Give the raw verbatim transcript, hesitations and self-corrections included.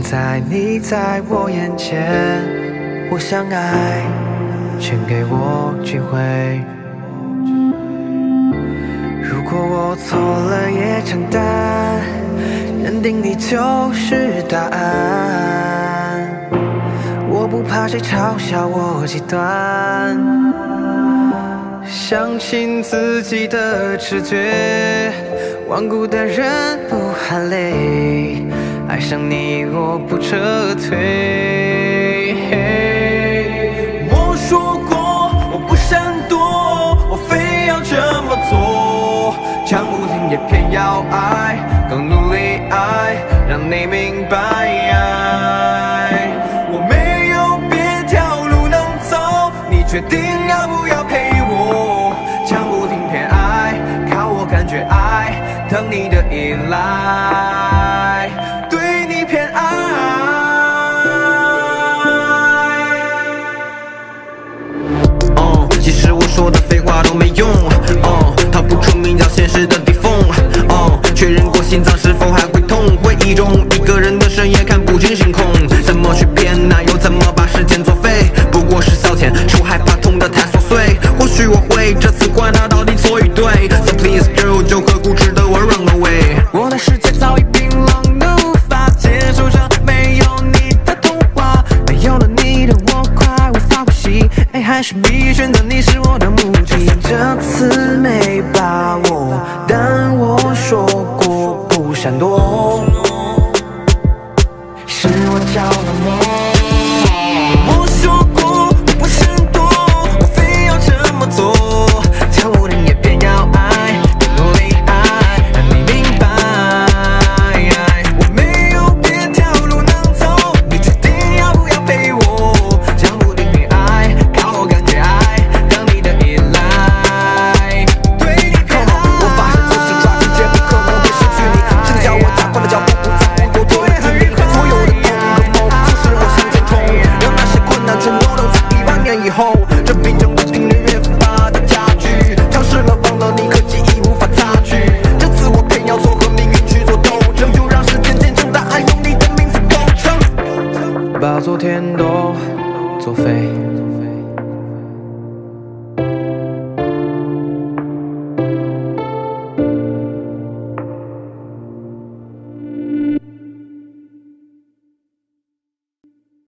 在你在我眼前，我想爱，请给我机会。如果我错了也承担，认定你就是答案。我不怕谁嘲笑我极端，相信自己的直觉，顽固的人不喊累，爱上你我不撤退。 我说过我不闪躲，我非要这么做，讲不听也偏要爱，更努力爱，让你明白。我没有别条路能走，你决定要不要陪我，讲不听偏爱，靠我感觉爱，等你的依赖，对你偏爱。哦，其实我说的废话都没用，哦，逃不出名叫现实的地缝，哦，确认过心脏是否还会痛，回忆中一个人的深夜看不见星空，怎么去骗那又怎么把时间作废？不过是消遣，是我害怕痛得太琐碎，或许我会这次管他到底错与对 ，So please girl 就和固执的我 run away。 我的世界早已冰冷的无法接受这没有你的童话，没有了你的我快无法呼吸，爱还是比选择你是我的目的。这次没把握，但我说过不闪躲，是我着了魔。 我说过我不闪躲，我非要这么做， 讲不听也偏要爱，更努力爱，让你明白。 我没有别条路能走， 你决定要不要陪我，讲不听偏爱，靠我感觉爱，当你的依赖， 对你偏爱。 我发誓这次抓紧绝不可能会失去你，真的叫我加快了脚步，不在乎多多的距离，所有的痛和梦促使我向前冲，让那些困难全都留在一万年以后。这病症的定律越发的加剧，尝试了忘了你，可记忆无法擦去。这次我偏要做和命运去做斗争，就让时间见证答案，用你的名字构成，把昨天都作废。